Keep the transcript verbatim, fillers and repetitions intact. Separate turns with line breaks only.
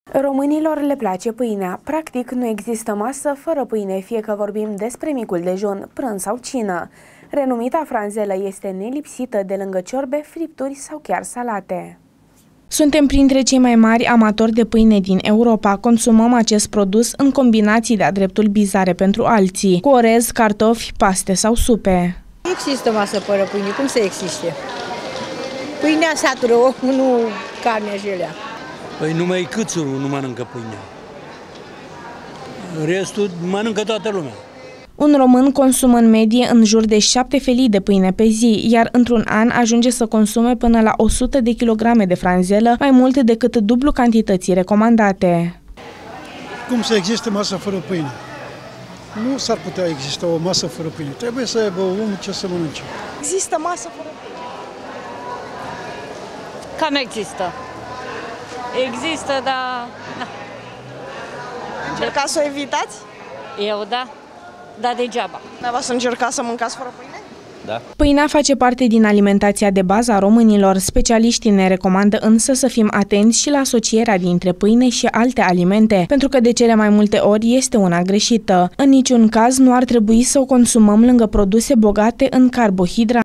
Românilor le place pâinea. Practic, nu există masă fără pâine, fie că vorbim despre micul dejun, prânz sau cină. Renumita franzelă este nelipsită de lângă ciorbe, fripturi sau chiar salate. Suntem printre cei mai mari amatori de pâine din Europa. Consumăm acest produs în combinații de-a dreptul bizare pentru alții, cu orez, cartofi, paste sau supe.
Există masă fără pâine, cum să existe? Pâinea satură omul, nu carnea și elea.
Păi numai câțurul nu mănâncă pâine. Restul mănâncă toată lumea.
Un român consumă în medie în jur de șapte felii de pâine pe zi, iar într-un an ajunge să consume până la o sută de kilograme de franzelă, mai mult decât dublu cantității recomandate.
Cum să existe masă fără pâine? Nu s-ar putea exista o masă fără pâine. Trebuie să aibă omul ce să mănânce.
Există masă fără pâine?
Cam există. Există, dar... Na.
Încercați să o evitați?
Eu, da. Dar degeaba.
Dumneavoastră încercați să mâncați fără pâine?
Da.
Pâinea face parte din alimentația de bază a românilor. Specialiștii ne recomandă însă să fim atenți și la asocierea dintre pâine și alte alimente, pentru că de cele mai multe ori este una greșită. În niciun caz nu ar trebui să o consumăm lângă produse bogate în carbohidrați.